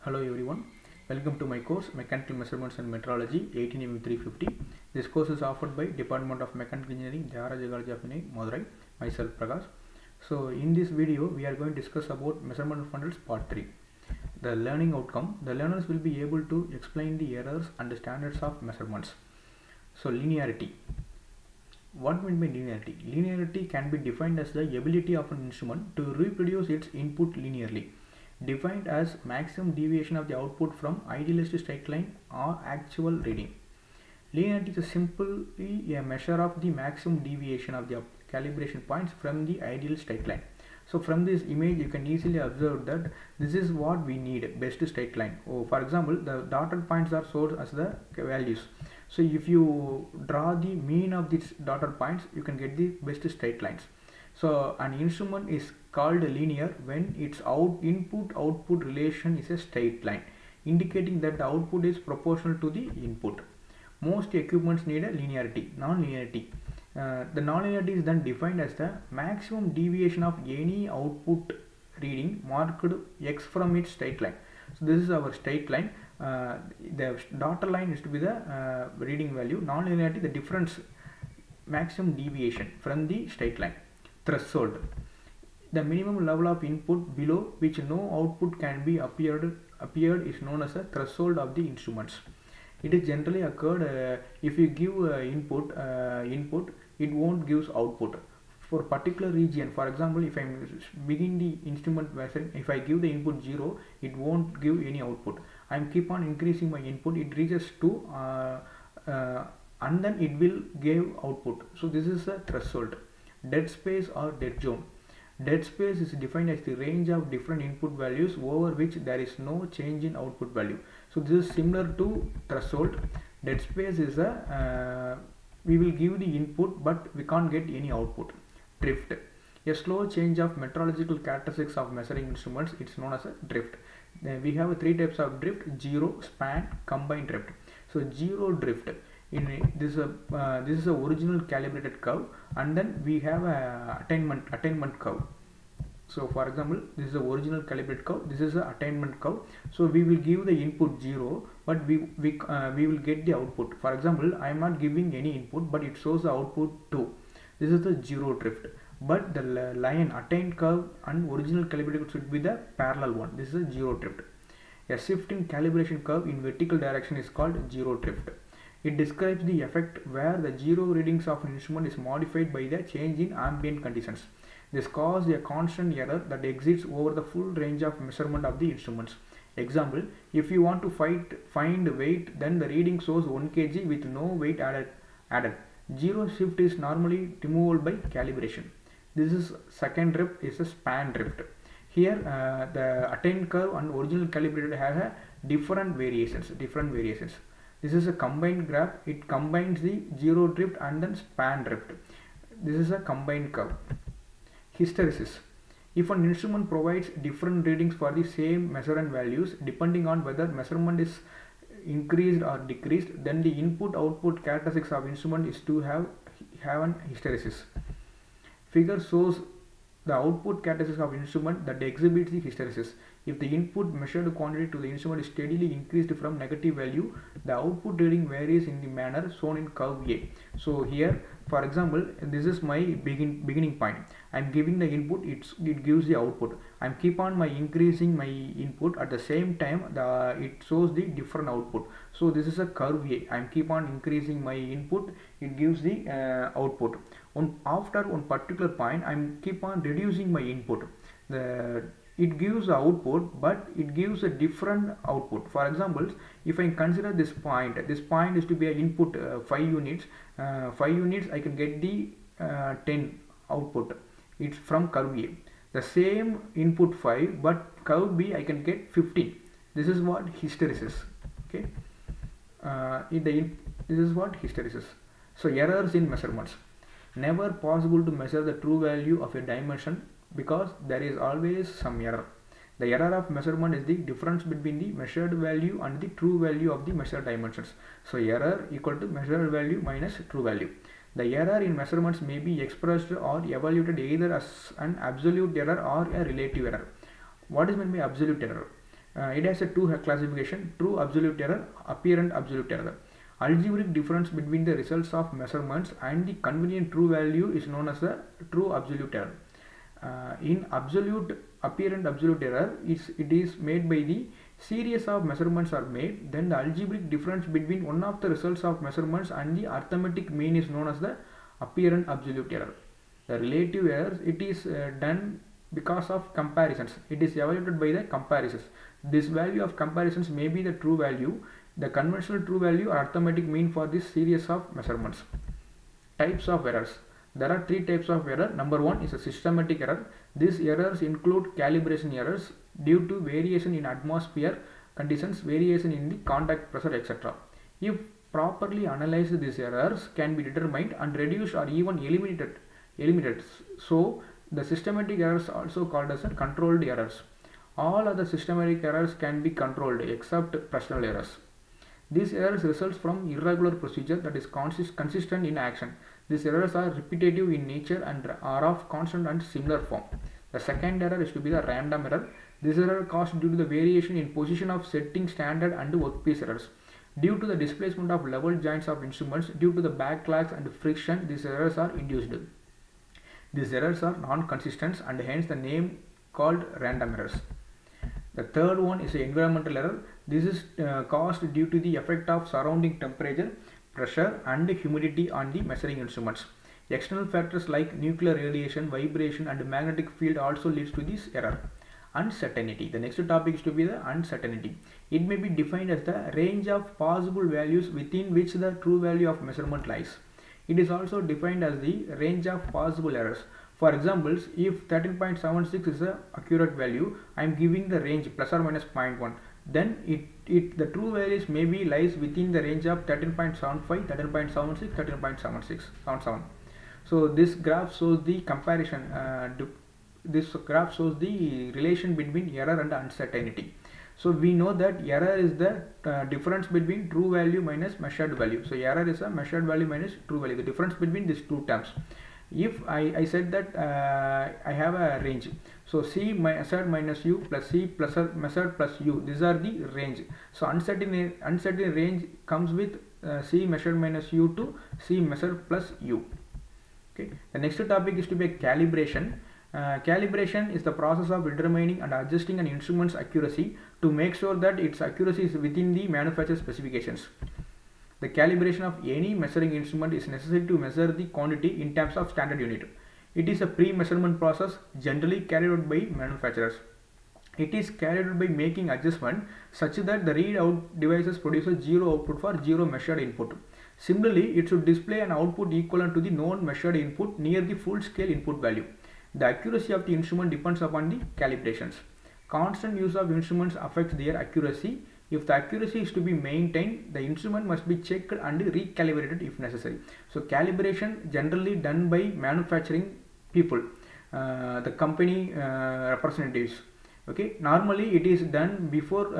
Hello everyone, welcome to my course Mechanical Measurements and Metrology 18MU350. This course is offered by Department of Mechanical Engineering, Jayaraj College of Engineering, Madurai, myself Prakash. So in this video we are going to discuss about measurement fundamentals part 3. The learning outcome, the learners will be able to explain the errors and the standards of measurements. So linearity. What meant by linearity? Linearity can be defined as the ability of an instrument to reproduce its input linearly, defined as maximum deviation of the output from idealized straight line or actual reading. Linearity is simply a measure of the maximum deviation of the calibration points from the ideal straight line. So from this image you can easily observe that this is what we need, best straight line. For example, the dotted points are stored as the values. So if you draw the mean of these dotted points, you can get the best straight lines. So an instrument is called linear when its input-output relation is a straight line, indicating that the output is proportional to the input. Most equipments need a linearity, non-linearity. The non-linearity is then defined as the maximum deviation of any output reading marked x from its straight line. So this is our straight line. The dotted line is to be the reading value. Non-linearity, the difference, maximum deviation from the straight line. Threshold, the minimum level of input below which no output can be appeared is known as a threshold of the instruments. It is generally occurred if you give input, it won't give output for particular region. For example, if I begin the instrument measuring, if I give the input 0, it won't give any output. I keep on increasing my input, it reaches 2 and then it will give output. So this is a threshold. Dead space or dead zone. Dead space is defined as the range of different input values over which there is no change in output value. So this is similar to threshold. Dead space is a we will give the input but we can't get any output. Drift, a slow change of metrological characteristics of measuring instruments. It's known as a drift. Then we have 3 types of drift: zero, span, combined drift. So zero drift, this is a original calibrated curve, and then we have a attainment curve. So for example, this is the original calibrated curve, this is the attainment curve. So we will give the input 0, but we will get the output. For example, I am not giving any input, but it shows the output 2. This is the zero drift. But the line attained curve and original calibrated should be the parallel one. This is a zero drift. A shifting calibration curve in vertical direction is called zero drift. It describes the effect where the zero readings of an instrument is modified by the change in ambient conditions. This causes a constant error that exceeds over the full range of measurement of the instruments. Example, if you want to find weight, then the reading shows 1 kg with no weight added. Zero shift is normally removable by calibration. This is second drift, is a span drift. Here the attained curve and original calibrated have a different variations. This is a combined graph. It combines the zero drift and then span drift. This is a combined curve. Hysteresis. If an instrument provides different readings for the same measurement values, depending on whether measurement is increased or decreased, then the input-output characteristics of instrument is to have an hysteresis. Figure shows the output characteristics of instrument that exhibits the hysteresis. If the input measured quantity to the instrument is steadily increased from negative value, the output reading varies in the manner shown in curve A. So here, for example, this is my beginning point. I am giving the input, it gives the output. I keep on increasing my input, at the same time it shows the different output. So this is a curve A. I keep on increasing my input, it gives the output. After one particular point, I keep on reducing my input. It gives the output, but it gives a different output. For example, if I consider this point is to be an input 5 units. 5 units I can get the 10 output. It's from curve A. The same input 5, but curve B I can get 15. This is what hysteresis. Okay. This is what hysteresis. So errors in measurements. Never possible to measure the true value of a dimension because there is always some error. The error of measurement is the difference between the measured value and the true value of the measured dimensions. So error equal to measured value minus true value. The error in measurements may be expressed or evaluated either as an absolute error or a relative error. What is meant by absolute error? It has a two classification: true absolute error, apparent absolute error. Algebraic difference between the results of measurements and the convenient true value is known as the true absolute error. In apparent absolute error, it is made by the series of measurements are made, then the algebraic difference between one of the results of measurements and the arithmetic mean is known as the apparent absolute error. The relative errors, it is done because of comparisons. It is evaluated by the comparisons. This value of comparisons may be the true value, the conventional true value or arithmetic mean for this series of measurements. Types of errors. There are three types of error. Number one is a systematic error. These errors include calibration errors due to variation in atmosphere conditions, variation in the contact pressure, etc. If properly analyzed, these errors can be determined and reduced or even eliminated. So the systematic errors are also called as controlled errors. All other systematic errors can be controlled except personal errors. These errors results from irregular procedure that is consistent in action. These errors are repetitive in nature and are of constant and similar form. The second error is to be the random error. This error caused due to the variation in position of setting standard and workpiece errors. Due to the displacement of level joints of instruments, due to the backlags and friction, these errors are induced. These errors are non-consistent and hence the name called random errors. The third one is the environmental error. This is caused due to the effect of surrounding temperature, pressure and humidity on the measuring instruments. External factors like nuclear radiation, vibration and magnetic field also leads to this error. Uncertainty. The next topic is to be the uncertainty. It may be defined as the range of possible values within which the true value of measurement lies. It is also defined as the range of possible errors. For example, if 13.76 is the accurate value, I am giving the range plus or minus 0.1. Then the true values maybe lies within the range of 13.75, 13.76, 13.77. So this graph shows the comparison. This graph shows the relation between error and uncertainty. So we know that error is the difference between true value minus measured value. So error is a measured value minus true value, the difference between these two terms. If I said that I have a range, so C measured minus U plus C plus measured plus U, these are the range. So uncertain range comes with C measured minus U to C measured plus U. Okay. The next topic is to be calibration. Calibration is the process of determining and adjusting an instrument's accuracy to make sure that its accuracy is within the manufacturer specifications. The calibration of any measuring instrument is necessary to measure the quantity in terms of standard unit. It is a pre-measurement process generally carried out by manufacturers. It is carried out by making adjustment such that the readout devices produces zero output for zero measured input. Similarly, it should display an output equivalent to the known measured input near the full scale input value. The accuracy of the instrument depends upon the calibrations. Constant use of instruments affects their accuracy. If the accuracy is to be maintained, the instrument must be checked and recalibrated if necessary. So calibration generally done by manufacturing people, the company representatives. Okay, normally it is done before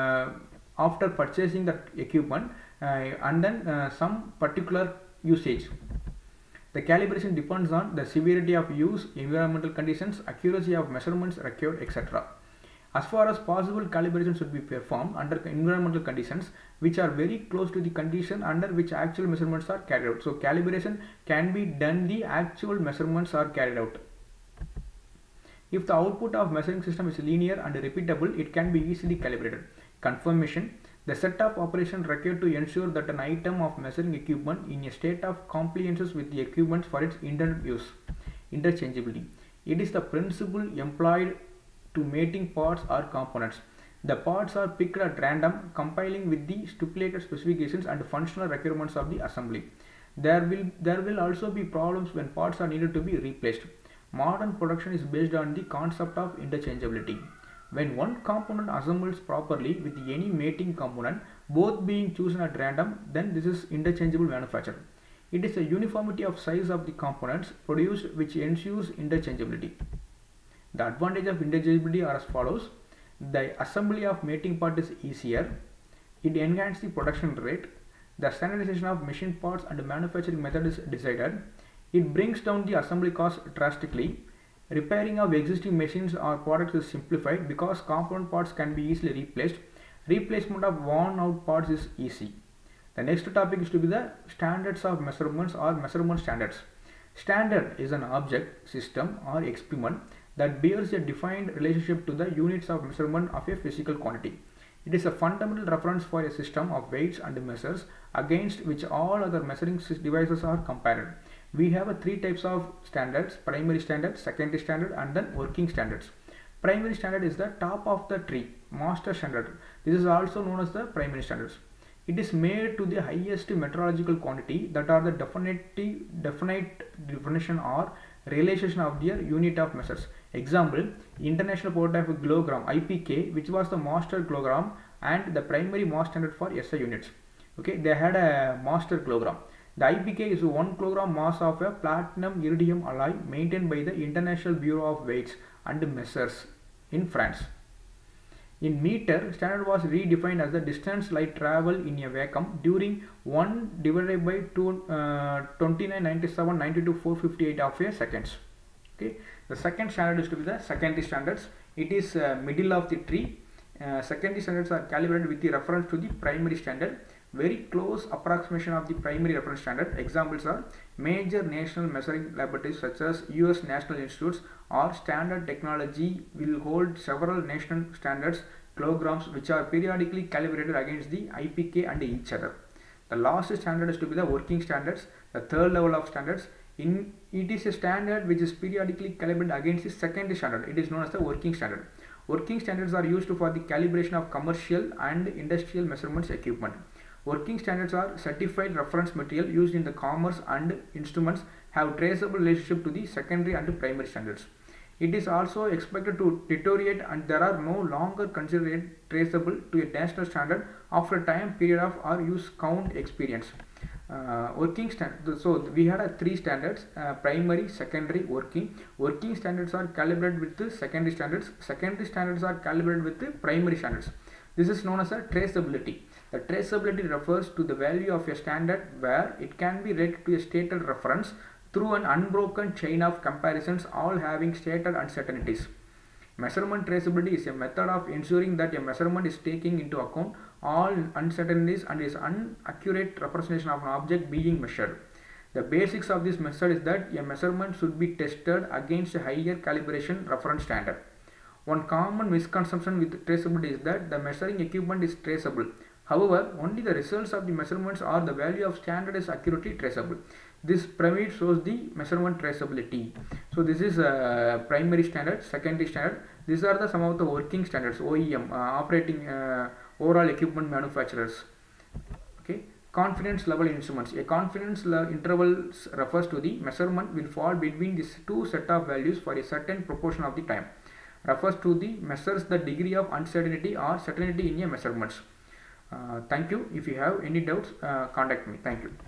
after purchasing the equipment and then some particular usage. The calibration depends on the severity of use, environmental conditions, accuracy of measurements required, etc. As far as possible, calibration should be performed under environmental conditions which are very close to the condition under which actual measurements are carried out. So calibration can be done the actual measurements are carried out. If the output of measuring system is linear and repeatable, it can be easily calibrated. Confirmation. The set of operations required to ensure that an item of measuring equipment in a state of compliance with the equipment for its intended use. Interchangeability. It is the principle employed to mating parts or components. The parts are picked at random, compiling with the stipulated specifications and functional requirements of the assembly. There will also be problems when parts are needed to be replaced. Modern production is based on the concept of interchangeability. When one component assembles properly with any mating component, both being chosen at random, then this is interchangeable manufacture. It is a uniformity of size of the components produced which ensures interchangeability. The advantage of interchangeability are as follows. The assembly of mating part is easier. It enhances the production rate. The standardization of machine parts and manufacturing method is decided. It brings down the assembly cost drastically. Repairing of existing machines or products is simplified because component parts can be easily replaced. Replacement of worn out parts is easy. The next topic is to be the standards of measurements or measurement standards. Standard is an object, system or experiment that bears a defined relationship to the units of measurement of a physical quantity. It is a fundamental reference for a system of weights and measures against which all other measuring devices are compared. We have three types of standards: primary standard, secondary standard and then working standards. Primary standard is the top of the tree, master standard. This is also known as the primary standards. It is made to the highest metrological quantity that are the definite definition or realization of their unit of measures. Example, International Prototype Kilogram IPK, which was the master kilogram and the primary mass standard for SI units. Okay, they had a master kilogram. The IPK is 1 kilogram mass of a platinum iridium alloy maintained by the International Bureau of Weights and Measures in France. In meter, standard was redefined as the distance light travel in a vacuum during 1 divided by 299792 of a seconds. Okay, the second standard is to be the secondary standards. It is middle of the tree. Secondary standards are calibrated with the reference to the primary standard. Very close approximation of the primary reference standard. Examples are major national measuring laboratories such as US National Institutes or Standard Technology will hold several national standards kilograms which are periodically calibrated against the IPK and each other. The last standard is to be the working standards, the third level of standards. It is a standard which is periodically calibrated against the secondary standard. It is known as the working standard. Working standards are used for the calibration of commercial and industrial measurements equipment. Working standards are certified reference material used in the commerce and instruments have traceable relationship to the secondary and primary standards. It is also expected to deteriorate and there are no longer considered traceable to a national standard after a time period of our use count experience. Working standard. So we had three standards: primary, secondary, working. Working standards are calibrated with the secondary standards. Secondary standards are calibrated with the primary standards. This is known as a traceability. The traceability refers to the value of a standard where it can be read to a stated reference through an unbroken chain of comparisons, all having stated uncertainties. Measurement traceability is a method of ensuring that a measurement is taking into account all uncertainties and is an accurate representation of an object being measured. The basics of this method is that a measurement should be tested against a higher calibration reference standard. One common misconception with traceability is that the measuring equipment is traceable. However, only the results of the measurements or the value of standard is accurately traceable. This pyramid shows the measurement traceability. So this is primary standard, secondary standard. These are some of the working standards, OEM, operating overall equipment manufacturers. Okay, confidence level instruments. A confidence interval refers to the measurement will fall between these two set of values for a certain proportion of the time. Refers to the measures the degree of uncertainty or certainty in a measurements. Thank you. If you have any doubts, contact me. Thank you.